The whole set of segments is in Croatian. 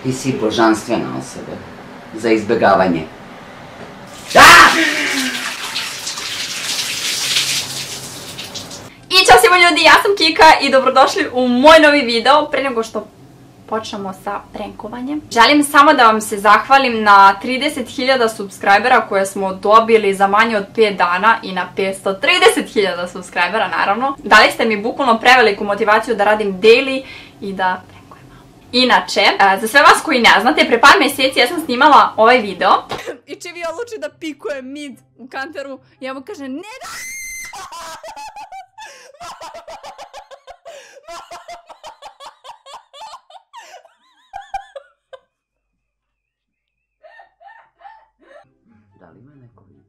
Ti si božanstvena osoba za izbegavanje. I ćao svima ljudi, ja sam Kika i dobrodošli u moj novi video. Pre nego što počnemo sa prankovanjem, želim samo da vam se zahvalim na 30.000 subscribera koje smo dobili za manje od 5 dana i na 530.000 subscribera naravno. Dali ste mi bukvalno preveliku motivaciju da radim daily i da prankujem. Inače, za sve vas koji ne znate, pre par mjeseci ja sam snimala ovaj video i Čivi odluči da pikuje mid u kanteru i ja mu kažem ne da! Da li ima neko video?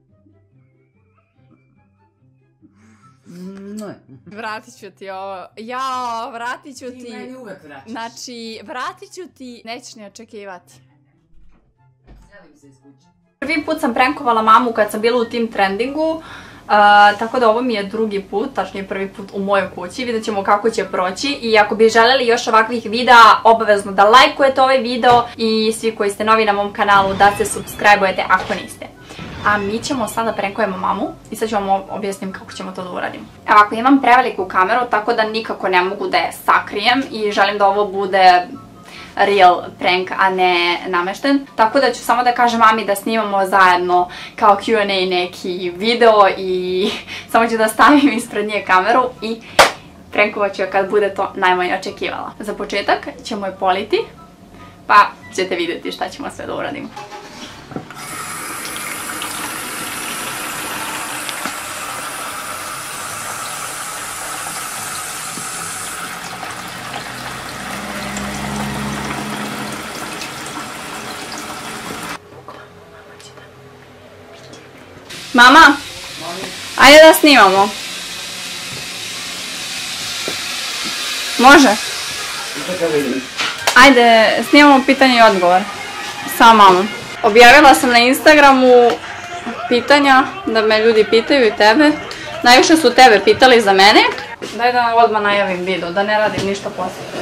Vratit ću ti ovo. Jao, vratit ću ti. Ti meni uvek vraćaš. Znači, vratit ću ti. Nećeš ni očekivati. Selim se iz kuće. Prvi put sam prankovala mamu kad sam bila u Team Trendingu. Tako da ovo mi je drugi put, tačnije prvi put u mojoj kući. Vidjet ćemo kako će proći. I ako bi željeli još ovakvih videa, obavezno da lajkujete ovaj video. I svi koji ste novi na mom kanalu da se subscribe-ujete ako niste. A mi ćemo sada prankujemo mamu i sad ću vam objasnim kako ćemo to da uradimo. Evo, ako imam preveliku kameru, tako da nikako ne mogu da je sakrijem i želim da ovo bude real prank, a ne namešten. Tako da ću samo da kažem mami da snimamo zajedno kao Q&A neki video i samo ću da stavim ispred nje kameru i prankovat ću je kad bude to najmanje očekivala. Za početak ćemo je politi, pa ćete vidjeti šta ćemo sve da uradimo. Mama, ajde da snimamo. Može? Ajde, snimamo pitanje i odgovor. Sa mamom. Objavila sam na Instagramu pitanja da me ljudi pitaju i tebe. Najviše su tebe pitali za mene. Daj da odmah najavim video, da ne radim ništa poslije.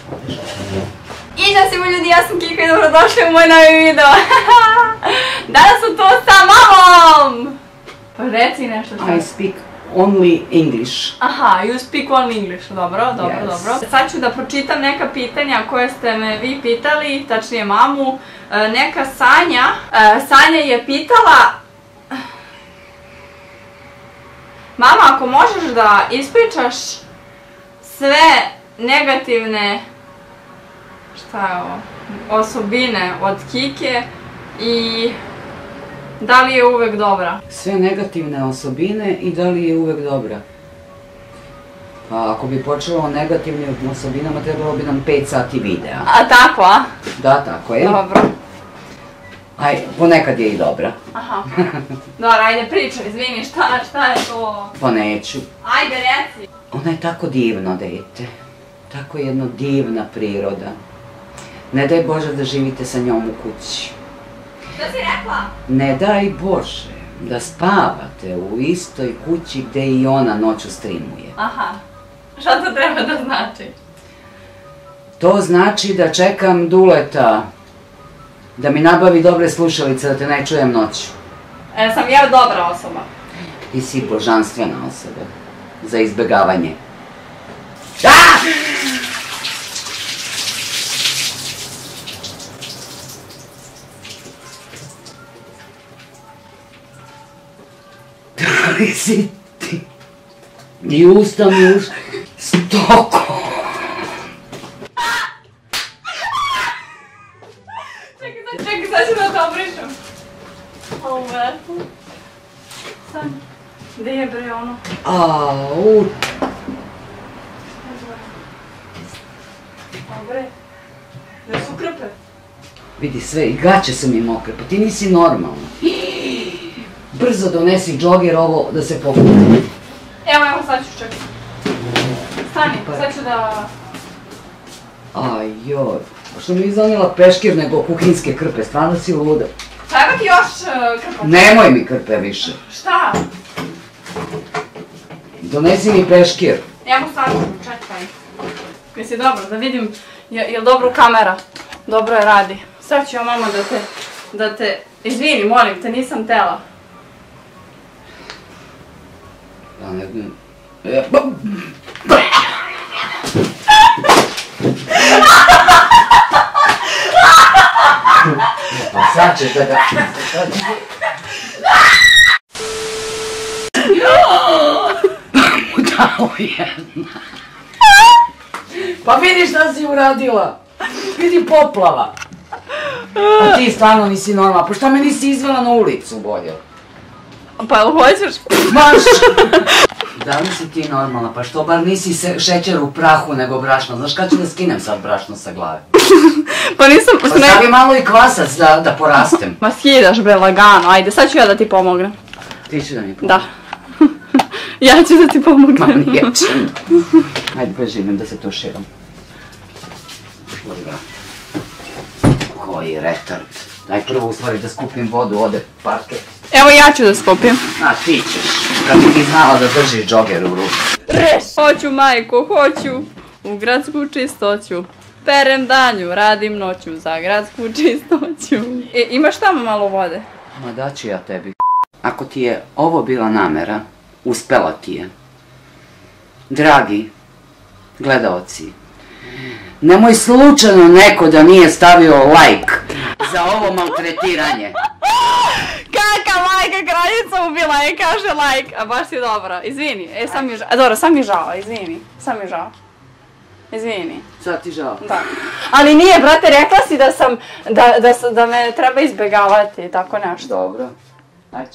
I ćao svima ljudi, ja sam Kika i dobrodošli u moj novi video. Danas sam tu sa mamom! Pa reci nešto što... I speak only English. Aha, you speak only English, dobro, dobro, dobro. Sad ću da pročitam neka pitanja koje ste me vi pitali, tačnije mamu. Neka Sanja, Sanja je pitala... Mama, ako možeš da ispričaš sve negativne... Šta je ovo? Osobine od Kike i da li je uvek dobra? Sve negativne osobine i da li je uvek dobra? Pa ako bi počelo o negativnim osobinama, trebalo bi nam 5 sati videa. A tako, a? Da, tako je. Dobro. Aj, ponekad je i dobra. Aha. Dobro, ajde pričaj, izvini, šta je to? Pa neću. Ajde, reci. Ona je tako divno dete. Tako jedna divna priroda. Ne daj Bože da živite sa njom u kući. Što si rekla? Ne daj Bože da spavate u istoj kući gde i ona noću streamuje. Aha. Šta to treba da znači? To znači da čekam Duleta da mi nabavi dobre slušalice da te ne čujem noću. Sam ja dobra osoba. Ti si božanstvena osoba za izbegavanje. Da li si ti? I usta mi u stoko. Čekaj, sad ću da te obrišem. Ovo vratu. Sad. Gde je bre ono? Au. Dobre. Gde su krpe? Vidi sve, i gaće su mi mokre, pa ti nisi normalna. Brzo donesi džoger ovo da se pokupi. Evo, sad ću čekati. Stani, sad ću da... Aj joj, što mi izanila peškir nego kuhinske krpe, stvarno si luda. Treba ti još krpa? Nemoj mi krpe više. Šta? Donesi mi peškir. Evo sad ću, čekaj. Jesi dobro, da vidim, je li dobro kamera? Dobro je, radi. Sad ću ja mama da te... Izvini, molim te, nisam tela. Ja ne znam... Pa sad ćeš da ga... Udao jedna. Pa vidi šta si uradila. Vidi poplava. Pa ti stvarno nisi normalna. Pa šta me nisi izvela na ulicu bolje? Pa jel hoćeš? Baš! Da li si ti normalna? Pa što bar nisi šećer u prahu nego brašno? Znaš kad ću da skinem sad brašno sa glave? Pa nisam... Pa stavi malo i kvasac da porastem. Ma skidaš bre lagano, ajde sad ću ja da ti pomognem. Ti ću da mi pomognem? Da. Ja ću da ti pomognem. Ma nije čim. Ajde preživim da se to širom. Koji retard. Daj prvo u stvari da skupim vodu, ode parket. Evo ja ću da skupim. A ti ćeš, kad bi ti znala da držiš džoger u ruku. Hoću majko, hoću u gradsku čistoću. Perem danju, radim noću za gradsku čistoću. Imaš tamo malo vode? Ma daću ja tebi. Ako ti je ovo bila namera, uspela ti je. Dragi gledaoci, nemoj slučajno neko da nije stavio like za ovo maltretiranje. Kaka majka, kraljica ubila je, kaže like. A baš si dobra, izvini. Sam mi žao. Dobro, sam mi žao, izvini. Sam mi žao. Izvini. Sad ti žao? Da. Ali nije, brate, rekla si da sam, da me treba izbjegavati, tako nešto. Dobro. Ajde.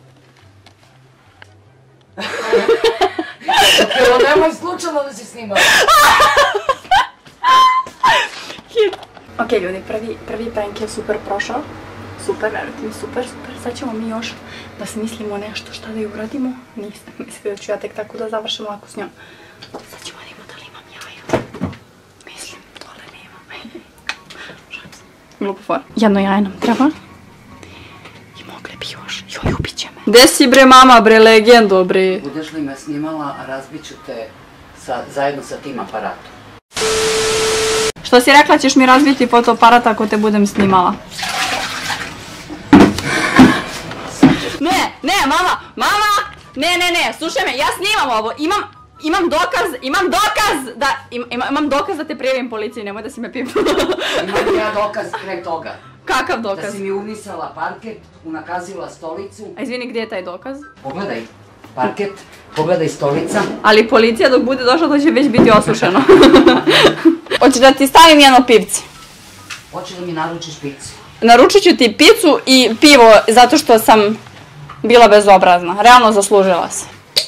Evo, nemoj slučajno da si snimala. Ok ljudi, prvi prank je super prošao. Super, verujte mi, super. Sad ćemo mi još da smislimo nešto šta da ju uradimo. Nisam mislila da ću ja tek tako da završim lako s njom. Sad ćemo da imamo da li imam jaja. Mislim, dole nema. Glupo for. Jedno jaje nam treba. I mogle bi još. Joj, ubit će me. Gde si bre mama bre, legendo bre. Budeš li me snimala, razbit ću te zajedno sa tim aparatom. Što si rekla, ćeš mi razbiti fotoaparat ako te budem snimala? Ne, mama! Ne, slušaj me, ja snimam ovo, imam dokaz da te prijavim policiji, nemoj da si me pipla. Imam ja dokaz pre toga. Kakav dokaz? Da si mi unisala parket, unakazila stolicu. A izvini, gdje je taj dokaz? Pogledaj parket, pogledaj stolica. Ali policija dok bude došla to će već biti osušeno. Hoćeš da ti stavim jedno pivce? Hoćeš da mi naručiš picu? Naručit ću ti picu i pivo zato što sam bila bezobrazna. Realno zaslužila se.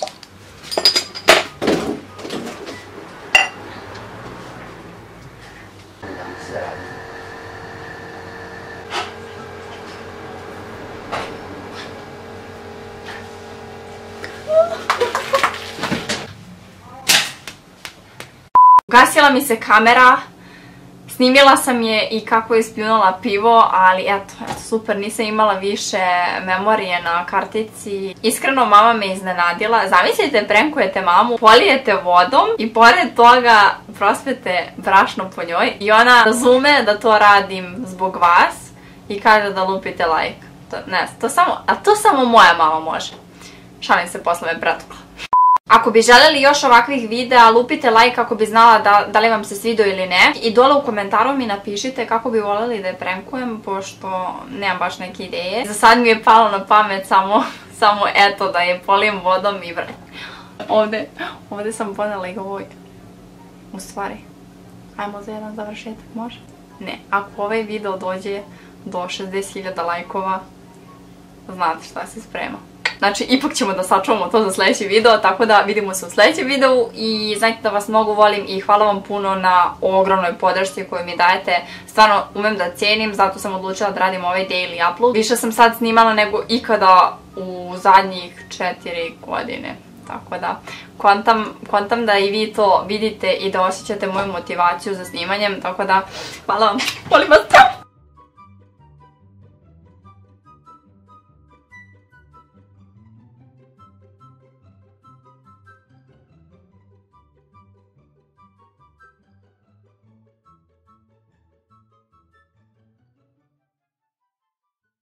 Ugasila mi se kamera, snimila sam je i kako je spljunula pivo, ali eto, super, nisam imala više memorije na kartici. Iskreno, mama me iznenadila. Zamislite, prankujete mamu, polijete vodom i pored toga prospete brašno po njoj i ona razume da to radim zbog vas i kaže da lupite like. To samo moja mama može. Šalim se, posle me pretukla. Ako bi željeli još ovakvih videa, lupite like kako bi znala da li vam se svidio ili ne. I dole u komentaru mi napišite kako bi voljeli da je prankujem, pošto nemam baš neke ideje. Za sad mi je palo na pamet samo eto da je polijem vodom i ovdje sam ponela i ovoj. U stvari, ajmo za jedan završetak, može? Ne, ako ovaj video dođe do 60.000 lajkova, znate šta se sprema. Znači, ipak ćemo da sačuvamo to za sljedeći video, tako da vidimo se u sljedećem videu i znajte da vas mnogo volim i hvala vam puno na ogromnoj podršci koju mi dajete. Stvarno umem da cijenim, zato sam odlučila da radim ovaj daily upload. Više sam sad snimala nego ikada u zadnjih 4 godine. Tako da, kontam da i vi to vidite i da osjećate moju motivaciju za snimanjem, tako da, hvala vam, volim vas.